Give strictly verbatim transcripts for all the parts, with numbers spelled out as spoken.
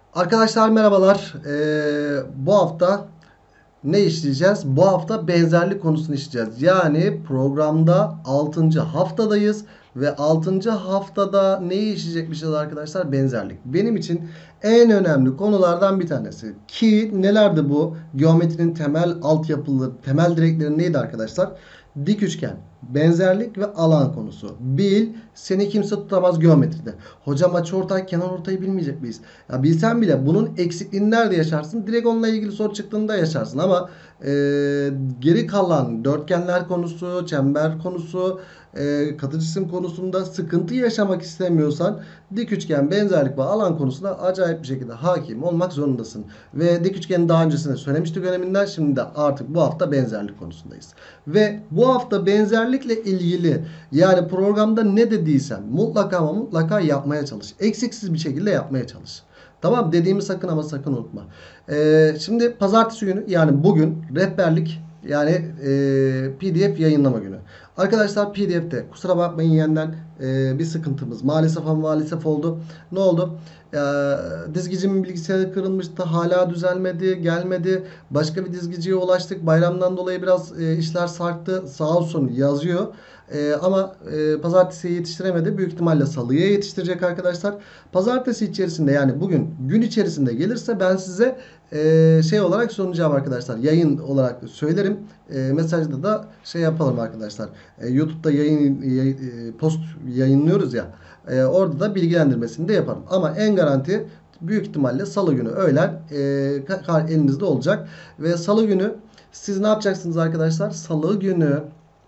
Arkadaşlar merhabalar. Ee, bu hafta ne işleyeceğiz? Bu hafta benzerlik konusunu işleyeceğiz. Yani programda altıncı haftadayız ve altıncı haftada neyi işleyecekmişiz arkadaşlar? Benzerlik. Benim için en önemli konulardan bir tanesi. Ki nelerdi bu? Geometrinin temel altyapılı, temel direkleri neydi arkadaşlar? Dik üçgen, benzerlik ve alan konusu. Bil, seni kimse tutamaz geometride. Hocam açıortay, kenarortayı bilmeyecek miyiz? Ya bilsen bile bunun eksikliğini nerede yaşarsın? Direkt onunla ilgili soru çıktığında yaşarsın ama e, geri kalan dörtgenler konusu, çember konusu, e, katı cisim konusunda sıkıntı yaşamak istemiyorsan dik üçgen, benzerlik ve alan konusunda acayip bir şekilde hakim olmak zorundasın. Ve dik üçgeni daha öncesinde söylemiştik öneminden, şimdi de artık bu hafta benzerlik konusundayız. Ve bu hafta benzerlikle ilgili yani programda ne dediysem mutlaka ama mutlaka yapmaya çalış. Eksiksiz bir şekilde yapmaya çalış. Tamam, dediğimi sakın ama sakın unutma. Ee, şimdi pazartesi günü yani bugün rehberlik yani e, P D F yayınlama günü. Arkadaşlar P D F'te kusura bakmayın yeniden e, bir sıkıntımız maalesef ama maalesef oldu. Ne oldu? Ee, dizgicimin bilgisayarı kırılmıştı. Hala düzelmedi, gelmedi. Başka bir dizgiciye ulaştık. Bayramdan dolayı biraz e, işler sarktı. Sağ olsun yazıyor. Ee, ama e, pazartesiye yetiştiremedi. Büyük ihtimalle salıya yetiştirecek arkadaşlar. Pazartesi içerisinde yani bugün gün içerisinde gelirse ben size e, şey olarak sunacağım arkadaşlar. Yayın olarak söylerim. E, mesajda da şey yapalım arkadaşlar. E, YouTube'da yayın yay, e, post yayınlıyoruz ya. E, orada da bilgilendirmesini de yaparım. Ama en garanti büyük ihtimalle salı günü öğlen e, elinizde olacak. Ve salı günü siz ne yapacaksınız arkadaşlar? Salı günü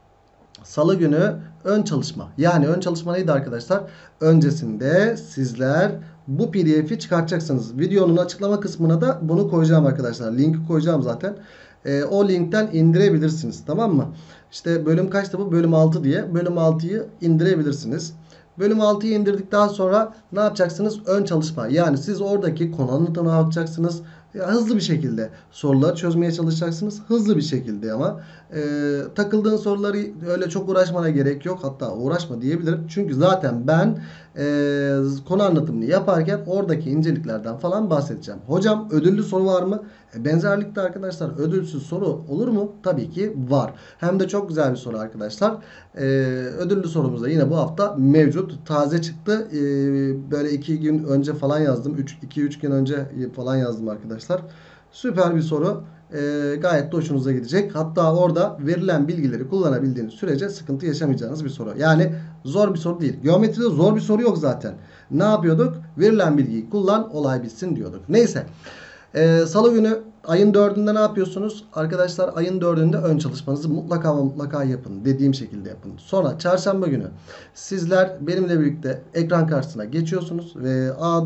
Salı günü ön çalışma. Yani ön çalışma neydi arkadaşlar? Öncesinde sizler bu P D F'i çıkartacaksınız. Videonun açıklama kısmına da bunu koyacağım arkadaşlar. Linki koyacağım zaten. E, o linkten indirebilirsiniz. Tamam mı? İşte bölüm kaçtı bu? Bölüm altı diye. Bölüm altıyı indirebilirsiniz. Bölüm altıyı indirdikten sonra ne yapacaksınız? Ön çalışma. Yani siz oradaki konu anlatımına bakacaksınız. Ya hızlı bir şekilde soruları çözmeye çalışacaksınız. Hızlı bir şekilde ama e, takıldığın soruları öyle çok uğraşmana gerek yok. Hatta uğraşma diyebilirim. Çünkü zaten ben e, konu anlatımını yaparken oradaki inceliklerden falan bahsedeceğim. Hocam ödüllü soru var mı? E, benzerlikte arkadaşlar ödülsüz soru olur mu? Tabii ki var. Hem de çok güzel bir soru arkadaşlar. E, ödüllü sorumuz da yine bu hafta mevcut. Taze çıktı. E, böyle iki gün önce falan yazdım. iki üç gün önce falan yazdım arkadaşlar. Süper bir soru. Ee, gayet de hoşunuza gidecek. Hatta orada verilen bilgileri kullanabildiğiniz sürece sıkıntı yaşamayacağınız bir soru. Yani zor bir soru değil. Geometride zor bir soru yok zaten. Ne yapıyorduk? Verilen bilgiyi kullan, olay bitsin diyorduk. Neyse. Ee, Salı günü ayın dördünde ne yapıyorsunuz? Arkadaşlar ayın dördünde ön çalışmanızı mutlaka ama mutlaka yapın. Dediğim şekilde yapın. Sonra çarşamba günü sizler benimle birlikte ekran karşısına geçiyorsunuz ve a,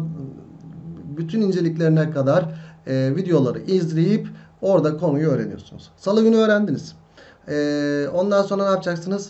bütün inceliklerine kadar e, videoları izleyip orada konuyu öğreniyorsunuz. Salı günü öğrendiniz. E, ondan sonra ne yapacaksınız?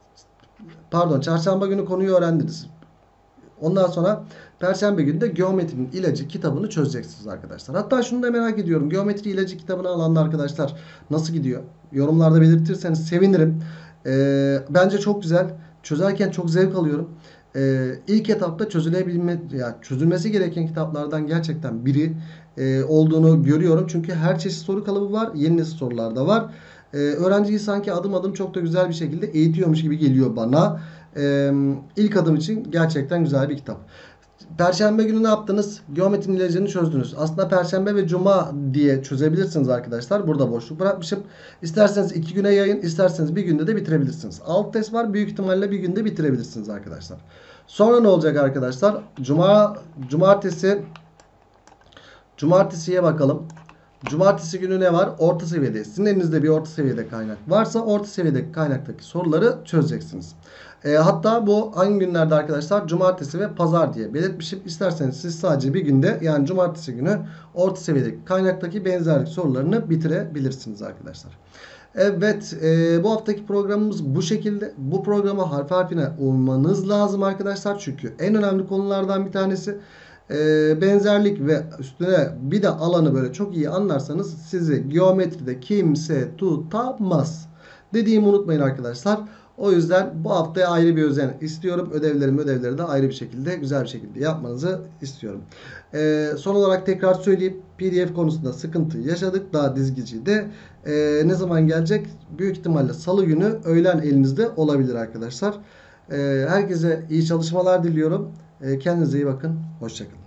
Pardon, çarşamba günü konuyu öğrendiniz. Ondan sonra Perşembe günü de Geometrinin İlacı kitabını çözeceksiniz arkadaşlar. Hatta şunu da merak ediyorum. Geometri İlacı kitabını alan arkadaşlar nasıl gidiyor? Yorumlarda belirtirseniz sevinirim. Ee, bence çok güzel. Çözerken çok zevk alıyorum. Ee, ilk etapta çözülebilme, yani çözülmesi gereken kitaplardan gerçekten biri e, olduğunu görüyorum. Çünkü her çeşit soru kalıbı var. Yeni nesil sorular da var. Ee, öğrenciyi sanki adım adım çok da güzel bir şekilde eğitiyormuş gibi geliyor bana. Ee, ilk adım için gerçekten güzel bir kitap. Perşembe günü ne yaptınız? Geometrinin ilacını çözdünüz. Aslında Perşembe ve Cuma diye çözebilirsiniz arkadaşlar. Burada boşluk bırakmışım. İsterseniz iki güne yayın, isterseniz bir günde de bitirebilirsiniz. Alt test var. Büyük ihtimalle bir günde bitirebilirsiniz arkadaşlar. Sonra ne olacak arkadaşlar? Cuma, cumartesi, cumartesiye bakalım. Cumartesi günü ne var? Orta seviyede. Sizin elinizde bir orta seviyede kaynak varsa orta seviyedeki kaynaktaki soruları çözeceksiniz. E, hatta bu hangi günlerde arkadaşlar? Cumartesi ve pazar diye belirtmişim. İsterseniz siz sadece bir günde yani cumartesi günü orta seviyedeki kaynaktaki benzerlik sorularını bitirebilirsiniz arkadaşlar. Evet, e, bu haftaki programımız bu şekilde. Bu programa harf harfine uymanız lazım arkadaşlar. Çünkü en önemli konulardan bir tanesi. E, benzerlik ve üstüne bir de alanı böyle çok iyi anlarsanız sizi geometride kimse tutamaz. Dediğimi unutmayın arkadaşlar. O yüzden bu haftaya ayrı bir özen istiyorum. Ödevlerimi ödevleri de ayrı bir şekilde, güzel bir şekilde yapmanızı istiyorum. Ee, son olarak tekrar söyleyeyim. P D F konusunda sıkıntı yaşadık. Daha dizgiciydi. Ee, ne zaman gelecek? Büyük ihtimalle salı günü öğlen elinizde olabilir arkadaşlar. Ee, herkese iyi çalışmalar diliyorum. Ee, kendinize iyi bakın. Hoşça kalın.